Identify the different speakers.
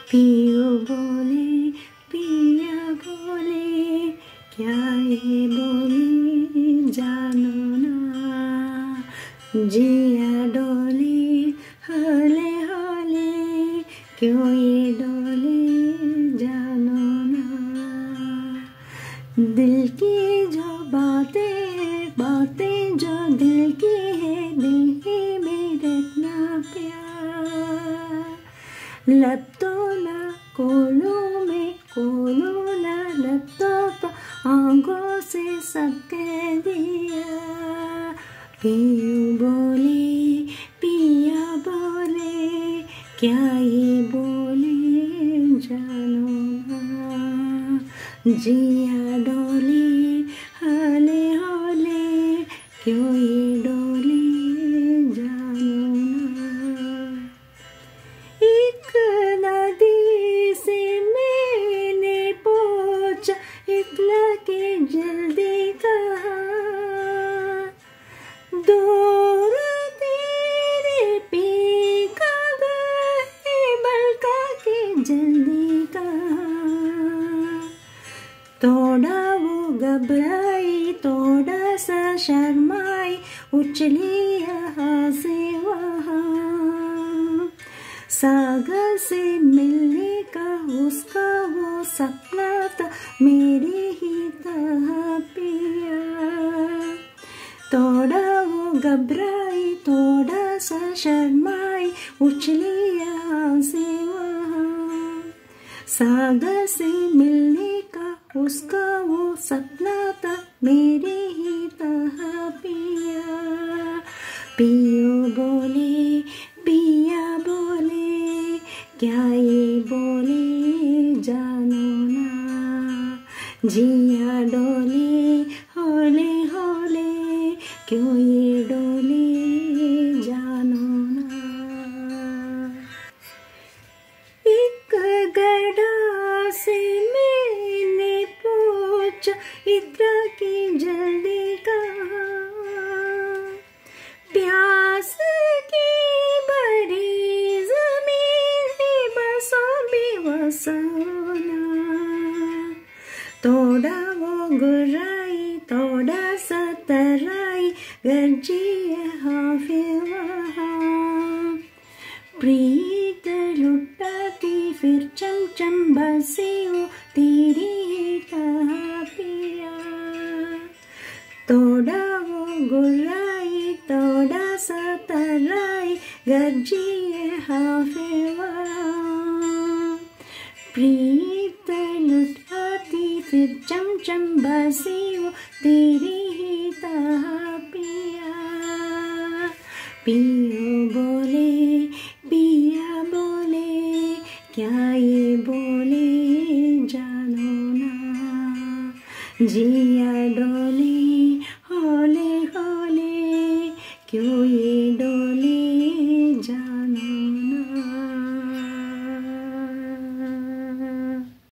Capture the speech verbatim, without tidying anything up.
Speaker 1: पियो बोले पिया बोले क्या ये बोले जानो ना, जिया डोले हौले हौले क्यों ये डोले जानो ना। दिल की जो बातें बातें जो दिल की है, दिल ही में रखना प्यार। लब तो ना कोलों में कोलों ना, लब तो, तो आंखों से सब कह दिया। पियो बोले पिया बोले क्या ये बोले जानो ना, जिया डोले हौले हौले क्यों ये डोले जानो ना। एक नदी से मैंने पूछा इतना के जल्दी कहा, दूर तेरे पी का गए बलका के जल्दी कहा। थोड़ा वो घबराई थोड़ा सा शर्माई, उछली यहाँ से वहाँ। सागर से मिलने का उसका वो सपना था, मेरे ही तरह पिया। थोड़ा वो घबराई थोड़ा सा शर्माई, उछली यहाँ से वहाँ। सागर से मिलने का उसका वो सपना था, मेरे ही तरह पिया। पियो बोले पिया बोले क्या ये बोले जानो ना, जिया डोले हौले हौले क्यों ये डोले जानो ना। एक गड़ा से मैंने पूछा इतना की जल्दी कहा, प्यास की बड़ी जमीन है बसों बेवसोना। थोड़ा वो गुर्राई थोड़ा सा तराई, गरजी यहाँ फिर वहाँ। प्रीत लुटाती फिर चमचम बसी वो तेरी ही तरह पिया। थोड़ा वो गुर्राई थोड़ा सा तराई, गरजी यहाँ फिर वहाँ। प्रीत लुटाती फिर चमचम बसी वो तेरी ही तरह पिया। पियो बोले पिया बोले क्या ये बोले जानो ना, जी